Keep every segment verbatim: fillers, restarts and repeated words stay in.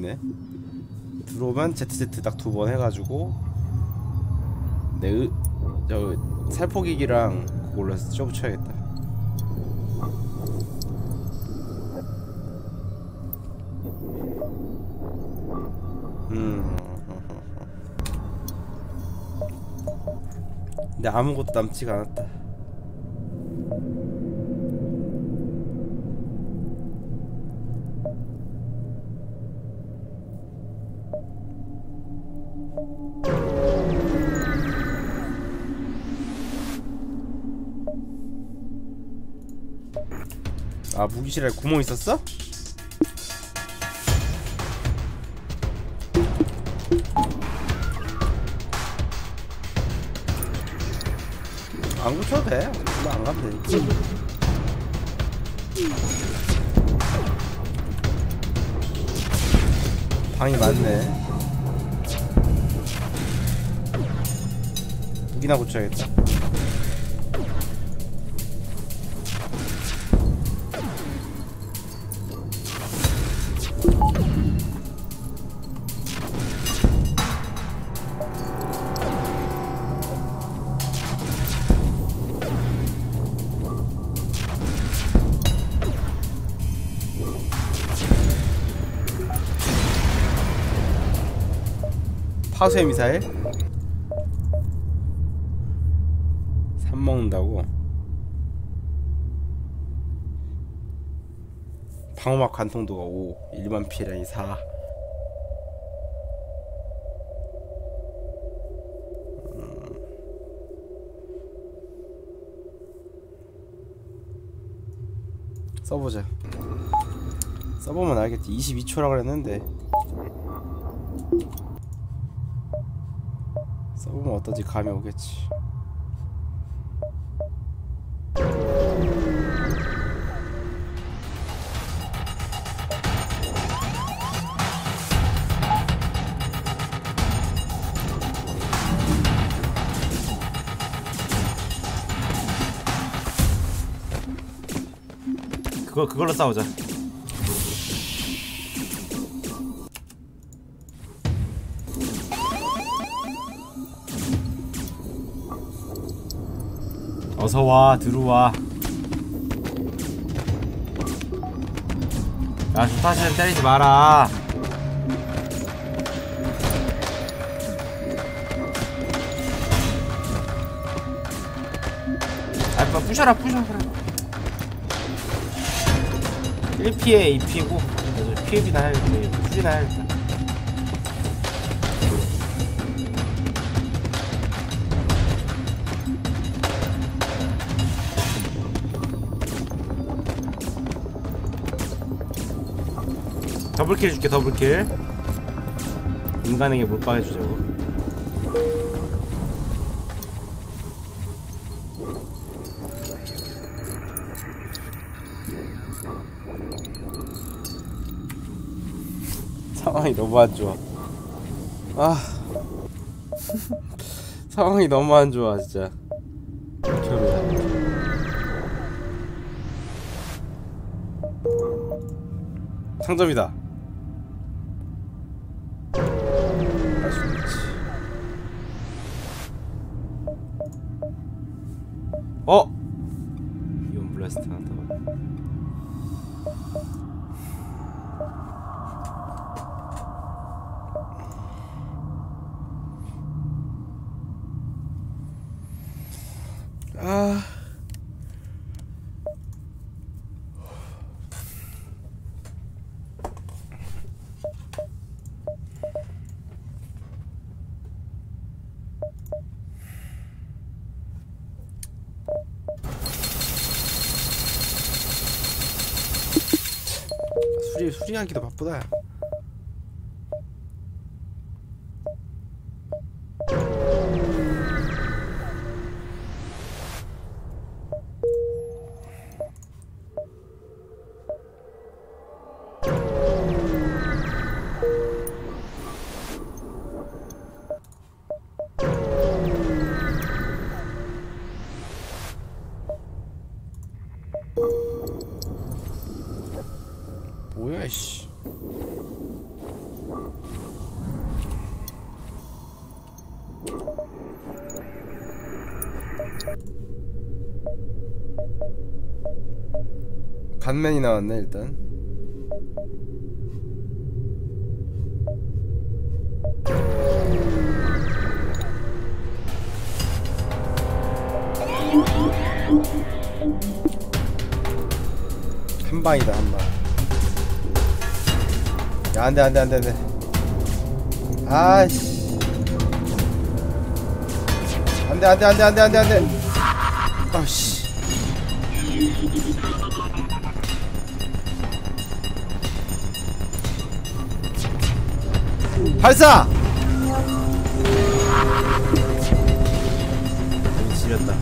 있네. 들어오면 제트제트 딱 두 번 해가지고 내 저 살포기기랑 그걸로 해서 쪄 붙여야겠다. 음. 근데 아무것도 남지가 않았다. 아, 무기실에 구멍 있었어? 안 고쳐도 돼. 이거 안 가면 되지. 방이 많네. 무기나 고쳐야겠다. 파수의 미사일? 삼 먹는다고? 방어막 관통도가 오, 일반 피해량이 사. 음. 써보자. 써보면 알겠지. 이십이 초라 그랬는데 써보면 어떤지 감이 오겠지. 그거 그걸로 싸우자. 어서와, 들어와. 야, 주타시는 때리지 마라. 아, 뭐 부셔라, 부셔라. 일 피에 이 피고 피해비나 해야겠다. 후지나 해야겠다. 더블킬 줄게. 더블킬. 인간에게 몰빵해주자고. 상황이 너무 안 좋아. 아 상황이 너무 안 좋아 진짜. 결이야. 상점이다. 할 수 있지. 어? 이온 블라스트 한다. 아. 수리 수리하기도 바쁘다. 뭐야 씨. 간맨이 나왔네 일단. 한 방이다 한 방. 야 안돼 안돼 안돼 안돼. 아씨. 안돼 안돼 안돼 안돼 안돼 안돼. 아씨. 발사! 지렸다.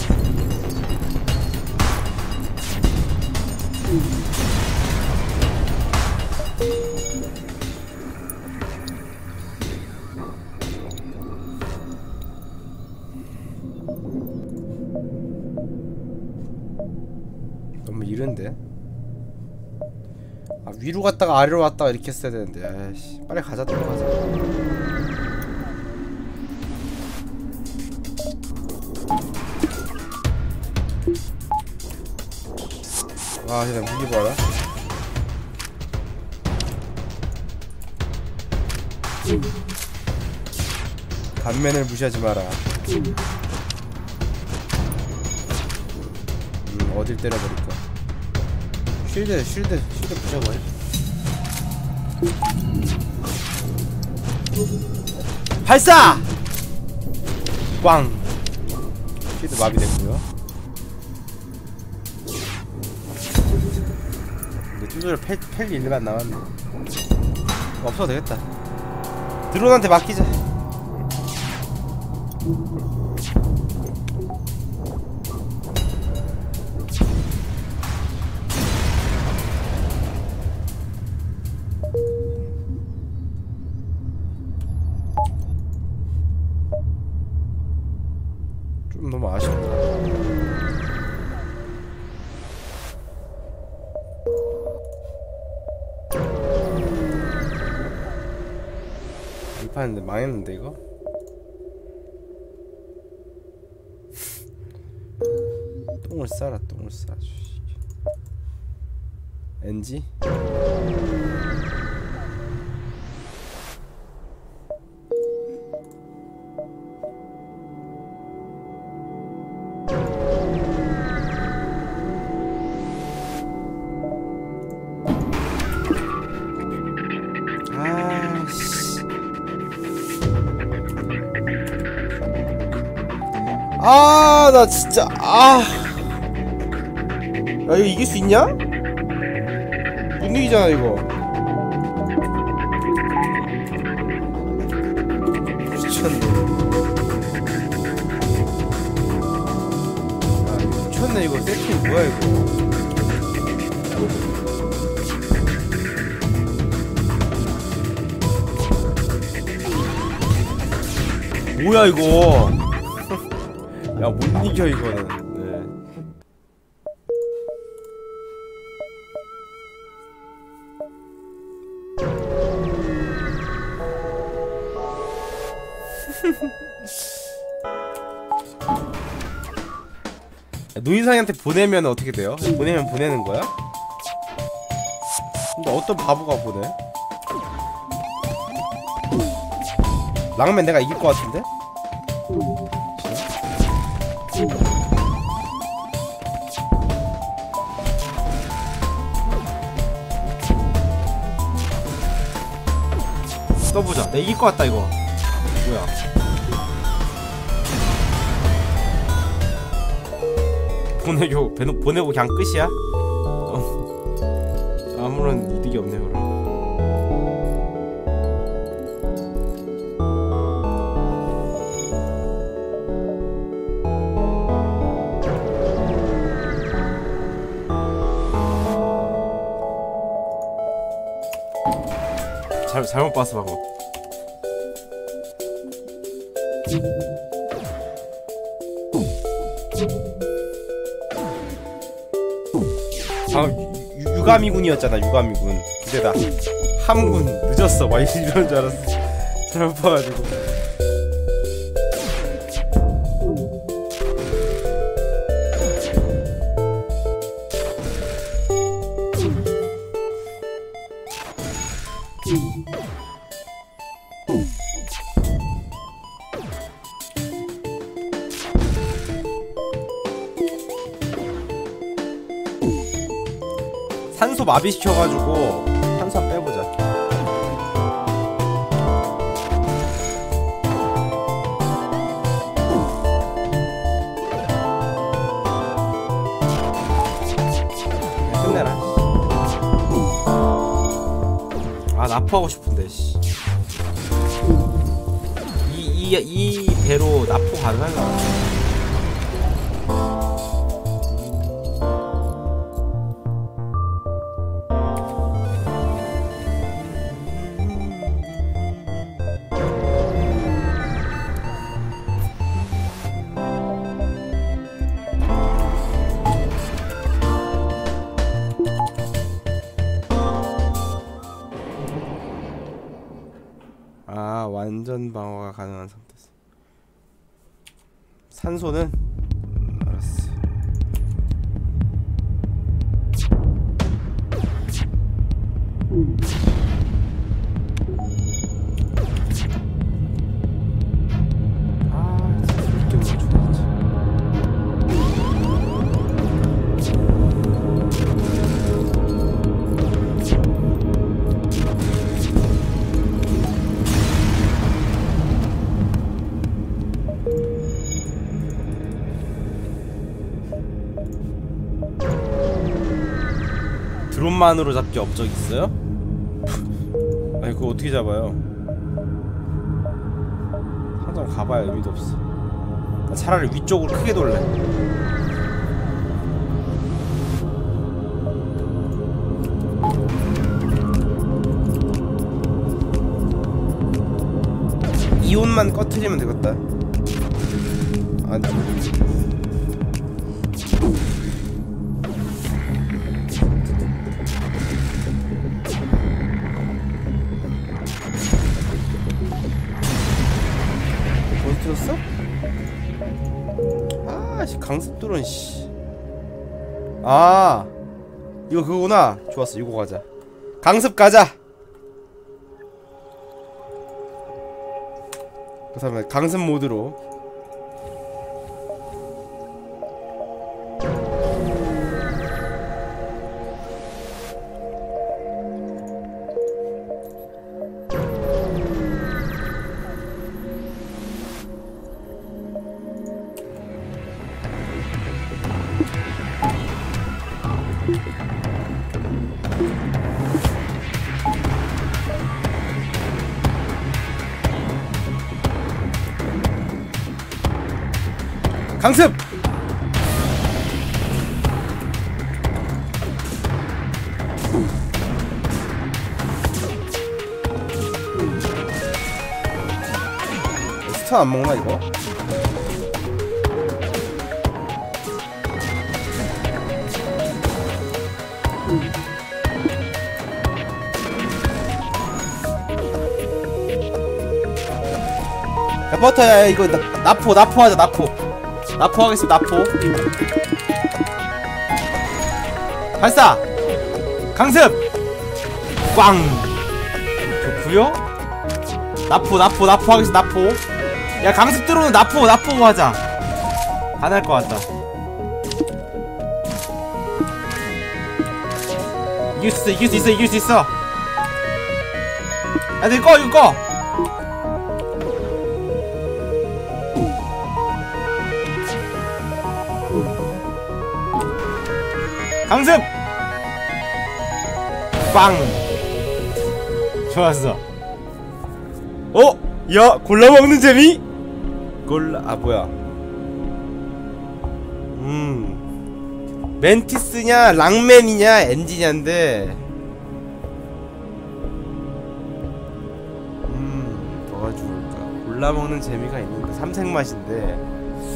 너무 이른데? 아 위로 갔다가 아래로 갔다가 이렇게 했어야 되는데. 아이씨 빨리 가자 들어가자. 와 그냥 무기 봐라. 단면을 무시하지 마라. 음 어딜 때려버릴까. 쉴드 쉴드 쉴드 부셔버려. 발사! 꽝! 쉴드 마비됐고요. 근데 뚜드려 팰, 팰 일만 남았네. 없어도 되겠다. 드론한테 맡기자. 좀 너무 아쉽다. 이 판인데 망했는데 이거? 똥을 싸라 똥을 싸. 엔지? 아, 나 진짜 아, 야 이거 이길 수 있냐? 못 이기잖아 이거. 미쳤네. 아 이거 미쳤네 이거. 세팅 뭐야 이거. 뭐야 이거. 야, 못 이겨 이거는. 네. 노인상한테 보내면 어떻게 돼요? 보내면 보내는 거야? 근데 어떤 바보가 보내? 랑맨 내가 이길 것 같은데? 써보자. 내 이길 것 같다 이거. 뭐야? 보내고 보내고 그냥 끝이야? 어. 아무런 이득이 없네 그럼. 잘, 잘못 봤어 방금. 방금 유, 유가미군이었잖아. 유가미군. 근데 나 함군 늦었어 막 이런 줄 알았어. 잘못 봐가지고. 산소 마비시켜가지고 산소 한번 빼보자. 끝내라. 아 납포하고 싶은데 씨. 이, 이, 이 배로 납포 가능할까? 아 완전 방어가 가능한 상태에서 산소는 알았어. 아 진짜 이렇게 멈춰야지. 드론만으로 잡기 업적 있어요? 아니 그거 어떻게 잡아요? 상점 가봐야 의미도 없어. 나 차라리 위쪽으로 크게 돌래. 이온만 꺼트리면 되겠다. 아니 었어? 아씨 강습드론 씨. 아 이거 그거구나. 좋았어 이거 가자. 강습 가자. 그 다음에 강습 모드로 강습! 스타 안 먹나 이거? 야 버터야 이거 나, 나포 나포하자 나포 나포하겠습니다. 나포 발사 강습 꽝 좋구요. 나포 나포 나포하겠습니다. 나포 야 강습 들어오는 나포 나포 하자. 안 할 것 같다. 이길 수 있어 이길 수 있어 이길 수 있어. 야 너 이거 꺼 이거 꺼. 강습! 빵! 좋았어. 어? 야 골라먹는 재미? 골라.. 아 뭐야 음 멘티스냐 랑맨이냐 엔지냐인데 음 뭐가 좋을까. 골라먹는 재미가 있는데 삼색맛인데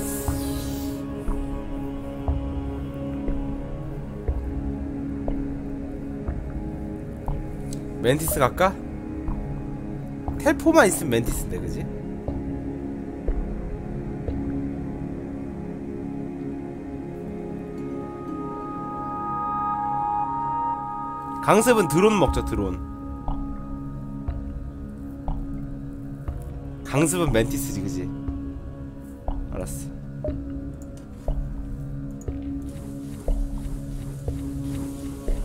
멘티스 갈까? 텔포만 있으면 멘티스인데 그지? 강습은 드론 먹자. 드론 강습은 멘티스지 그지? 알았어.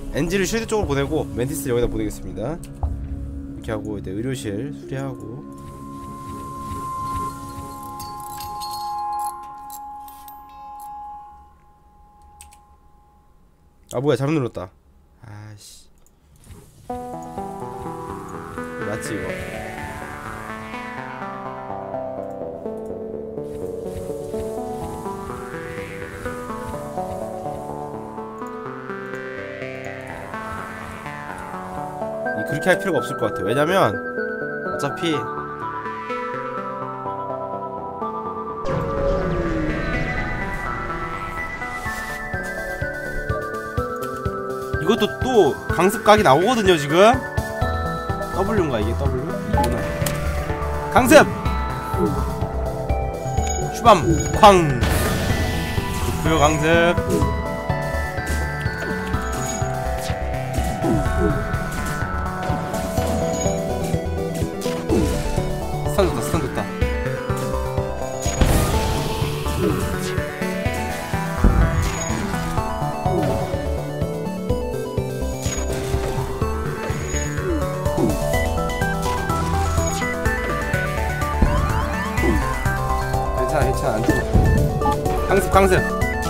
엔지를 쉴드 쪽으로 보내고 멘티스를 여기다 보내겠습니다. 이렇게 하고 이제 의료실 수리하고. 아 뭐야 잘못 눌렀다. 아씨 맞지 이거. 그렇게 할 필요가 없을 것 같아. 왜냐면 어차피 이것도 또 강습각이 나오거든요 지금. W인가 이게 W? 이구나. 강습! 슈밤! 쾅! 좋고요 강습. 스탄 좋다 스탄 좋다. 괜찮아 괜찮아 안 죽어. 강습 강습.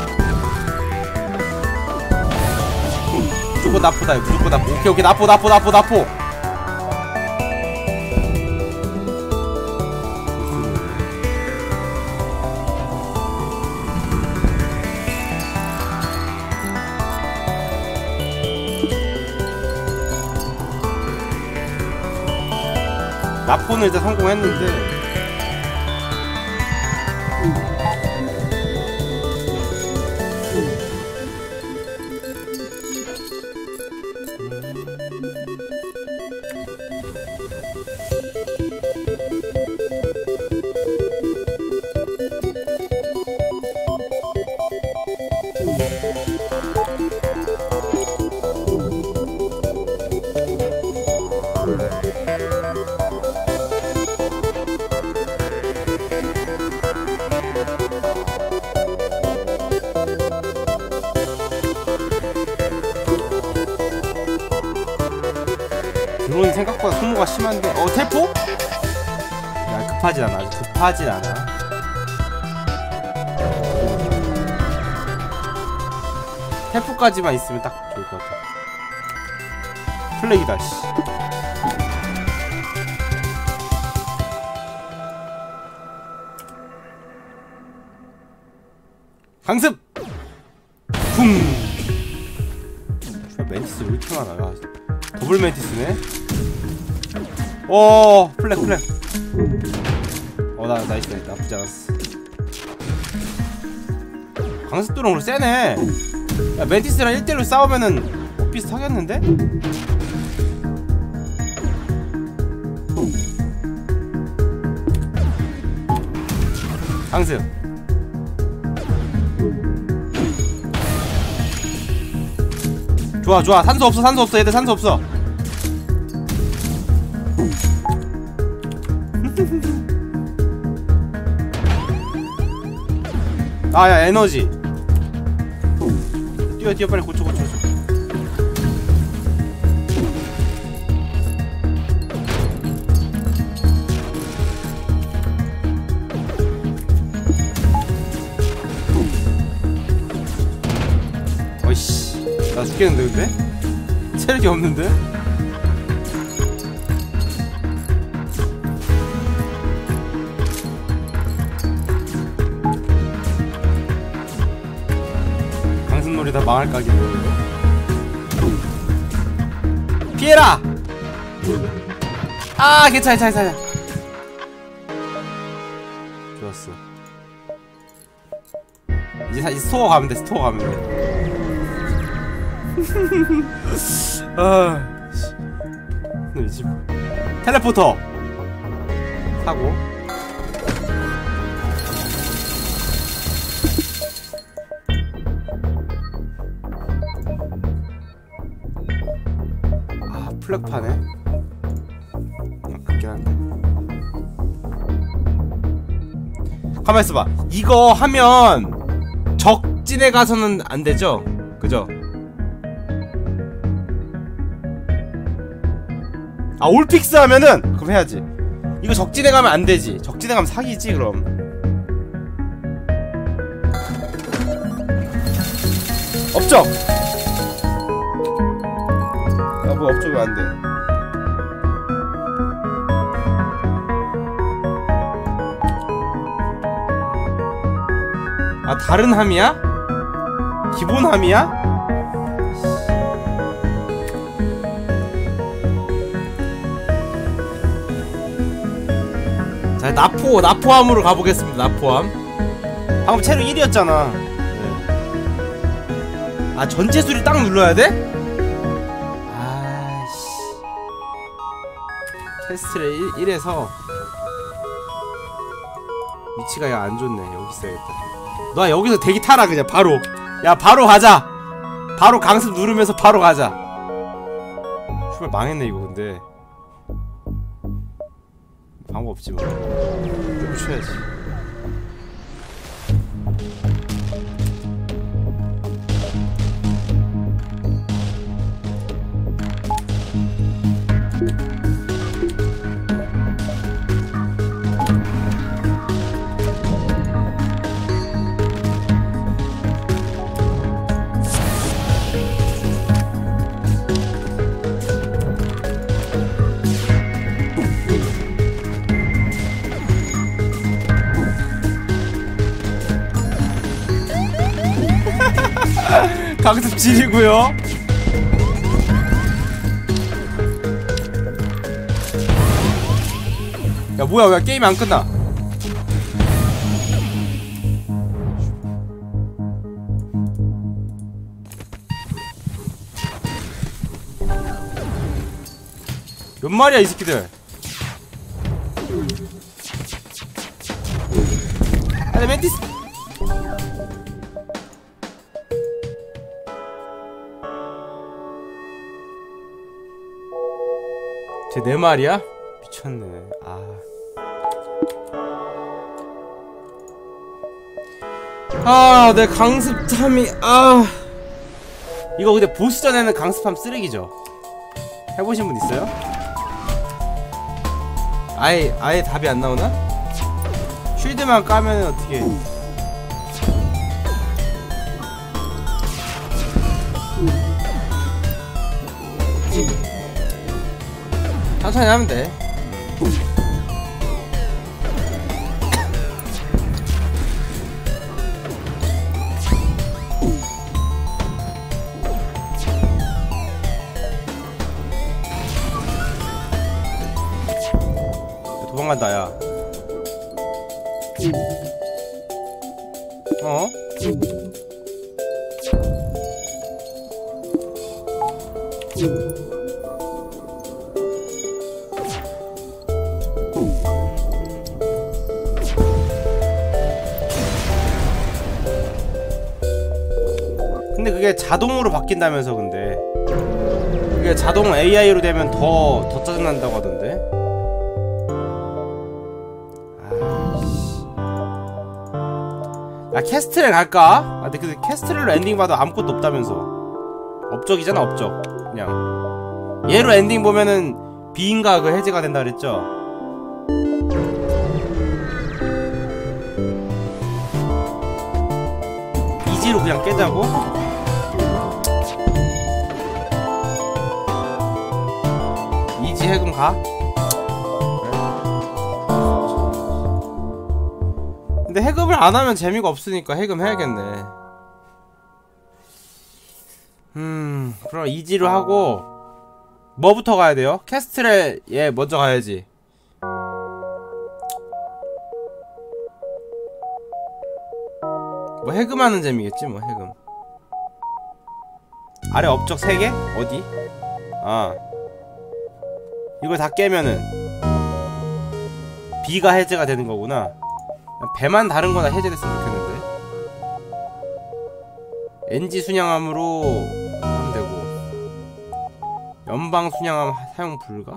무조건 나포다 무조건 나포. 오케이 오케이 나포 나포 나포 나포. 나포는 일단 성공했는데 드론이 생각보다 소모가 심한데. 어 텔포? 야 급하진 않아 아주 급하진 않아. 텔포까지만 있으면 딱 좋을 것 같아. 플래기다 씨. 강습! 쿵! 멘티스 왜 이렇게 많아. 더블 멘티스네? 오 플렉 플렉. 어 나 나이스 나이스 나쁘지 않았어. 강습도롱으로 세네. 야 멘티스랑 일 대일로 싸우면은 비슷하겠는데? 강습 좋아 좋아. 산소 없어 산소 없어 얘들 산소 없어. 아야 에너지. 뛰어 뛰어 빨리 고쳐 고쳐. 어이씨 나 죽겠는데 근데? 체력이 없는데? 강습놀이 다 망할 각이 뭐예요? 피해라! 아 괜찮아 괜찮아 괜찮아. 좋았어. 이제 이제 스토어 가면 돼 스토어 가면 돼. 아, 씨. 텔레포터 사고. 아 플렉파네. 아깝긴 한데. 가만 있어봐. 이거 하면 적진에 가서는 안 되죠? 그죠? 아 올픽스 하면은 그럼 해야지. 이거 적진에 가면 안 되지. 적진에 가면 사기지 그럼. 업적. 야 뭐 업적이 안 돼. 아 다른 함이야? 기본 함이야? 자 나포 나포함으로 가보겠습니다. 나포함. 방금 체력 일이었잖아. 네. 아 전체수리 딱 눌러야 돼? 아씨 테스트를 일에서 위치가 야 안좋네. 여기 있어야겠다. 너 여기서 대기 타라 그냥 바로. 야 바로 가자. 바로 강습 누르면서 바로 가자. 슈발 망했네 이거. 근데 방법 없지 뭐. 좀 쉬어야지. 강습 지리고요. 야 뭐야 왜 게임이 안 끝나? 몇 마리야 이 새끼들. 아니 멘티스. 쟤 네 마리야? 미쳤네. 아. 아, 내 강습함이 아. 이거 근데 보스전에는 강습함 쓰레기죠. 해보신 분 있어요? 아예 아예 답이 안 나오나? 쉴드만 까면 어떻게? 천천히 하면 돼. 도망간다 야. 어? 근데 그게 자동으로 바뀐다면서. 근데 그게 자동 에이아이로 되면 더, 더 짜증난다고 하던데. 아이씨. 야 캐스트를 갈까? 아 근데 그 캐스트를 엔딩 봐도 아무것도 없다면서. 업적이잖아 업적. 그냥 얘로 엔딩 보면은 비인가 그 해제가 된다 그랬죠? 이지로 그냥 깨자고? 이지 해금 가? 그래? 근데 해금을 안 하면 재미가 없으니까 해금 해야겠네. 음, 그럼 이지로 하고 뭐부터 가야 돼요? 캐스트를 얘 먼저 가야지. 뭐 해금하는 재미겠지 뭐. 해금 아래 업적 세 개? 어디? 아 이걸 다 깨면은 B가 해제가 되는 거구나. 배만 다른 거나 해제됐으면 좋겠는데. 엔지 순양함으로 하면 되고 연방 순양함 사용 불가?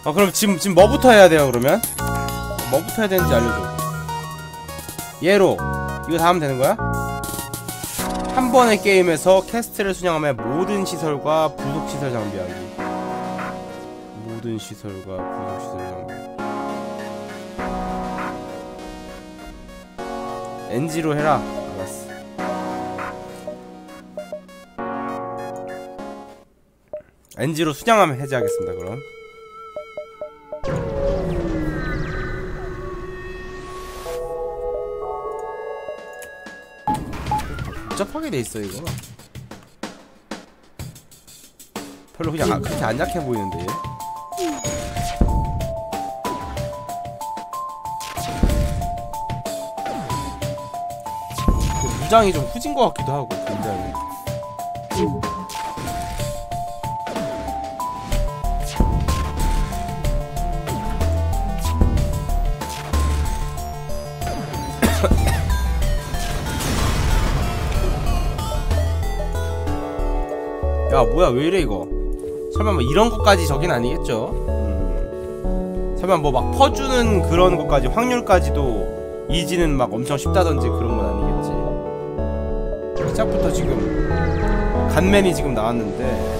어 그럼 지금 지금 뭐부터 해야 돼요 그러면? 뭐부터 해야 되는지 알려줘. 얘로 이거 다 하면 되는 거야? 한 번의 게임에서 캐스트를 순양하며 모든 시설과 부속 시설 장비하기. 모든 시설과 부속 시설 장비. 엔지로 해라. 알았어. 엔지로 순양하면 해제하겠습니다. 그럼. 복잡하게 돼 있어 이거. 별로 그냥 아, 그렇게 안 약해 보이는데 얘. 무장이 좀 후진 것 같기도 하고 굉장히. 야 뭐야 왜 이래 이거. 설마 뭐 이런 것까지 저긴 아니겠죠? 음. 설마 뭐 막 퍼주는 그런 것까지 확률까지도 이지는 막 엄청 쉽다던지 그런 건 아니겠지. 시작부터 지금 간맨이 지금 나왔는데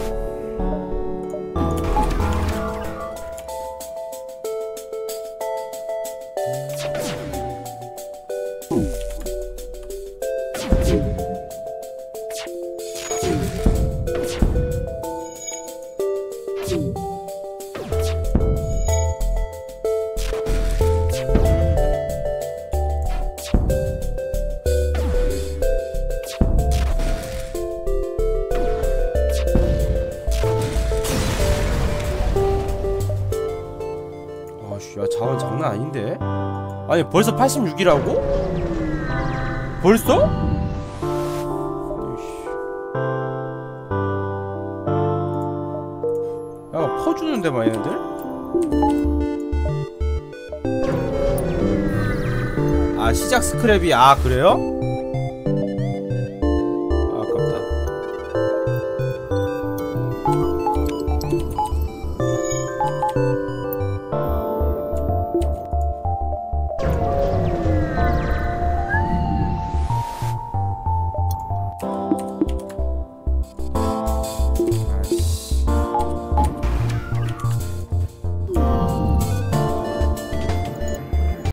야 자원 장난 아닌데? 아니 벌써 팔십육이라고? 벌써? 야 퍼주는데 막 얘네들? 아 시작 스크랩이 아 그래요?